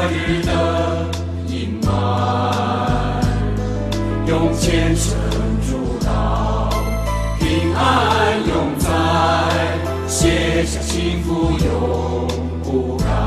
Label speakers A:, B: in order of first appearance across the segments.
A: 日的隐瞒，用虔诚主祷，平安永在，写下幸福永不改。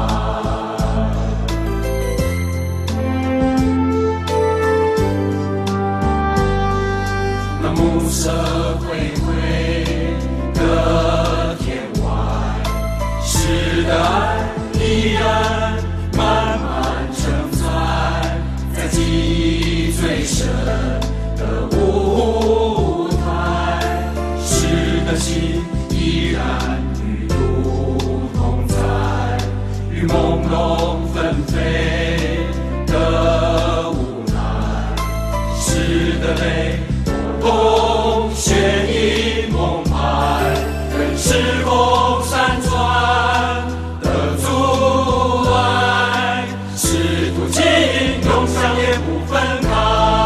A: 那暮色回归的天外，是的爱依然慢慢承载，在记忆最深的舞台，是的心依然与路同在，与朦胧纷飞的无奈，是的泪风雪已蒙埋，任时空闪转的阻碍，试图紧永相也不分开。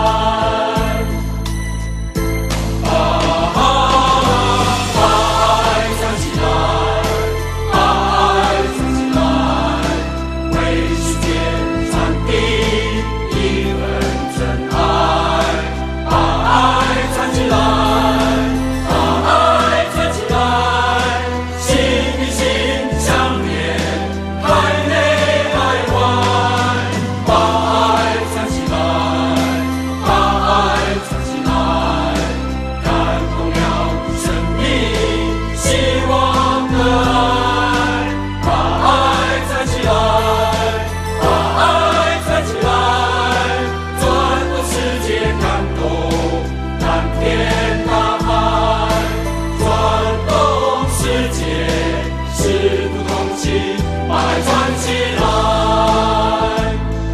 A: 爱藏起来，爱藏起来，为世界传递一份真爱。把爱藏起来，把爱藏起来，心与心相连，海内海外。把爱藏起来，把爱藏起来，感动了生命希望的爱。把爱藏起来，把爱藏起来，转动世界感动蓝天大海，转动世界，使不同心把爱传起来。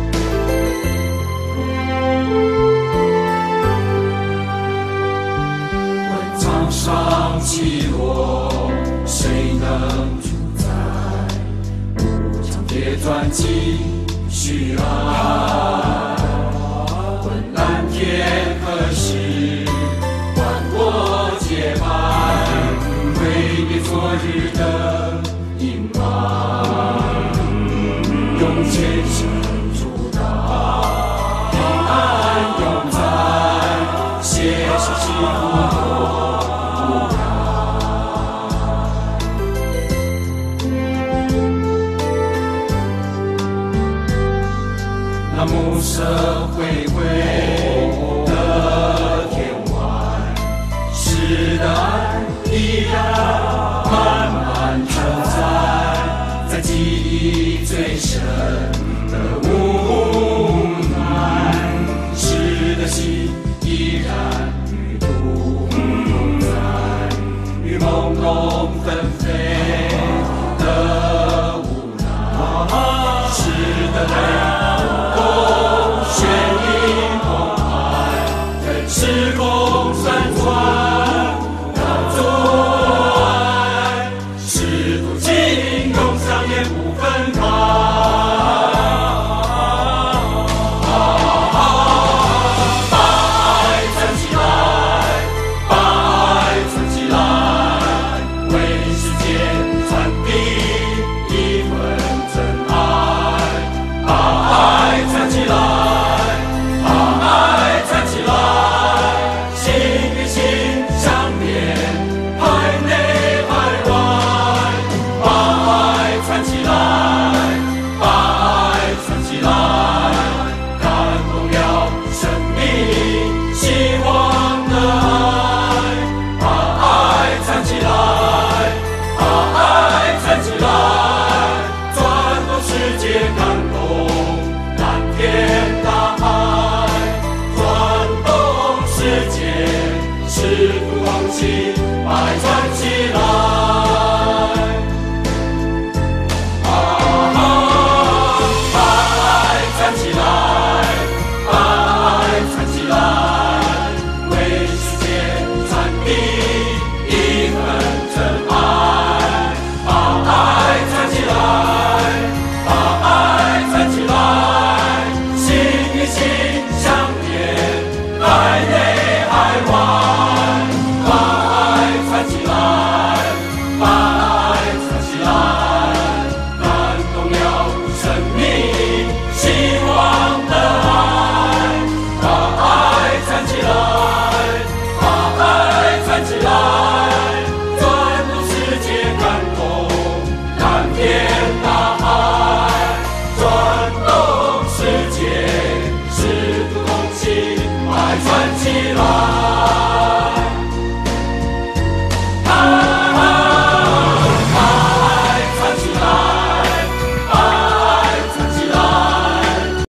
A: 问场上起落，谁能主宰？不将跌转继续爱。问蓝天何时换我洁白？挥别昨日的隐瞒，用虔诚主祷，平安永在，写下幸福永不改。那暮色回归的天外，是的爱依然慢慢承载，在记忆最深的无奈，是的心依然与路同在，与朦胧纷飞的无奈，是的泪血已澎湃，任时空闪转的阻碍，试图紧永相也不分开。把爱藏起来，把爱藏起来，为世界传递一份真爱。把爱藏起来，把爱传起来，把爱传起来，把爱传起来，为世界传递一份真爱。把爱传起来，把爱传起来，心与心相连，海内海外。把爱传起来。 起来。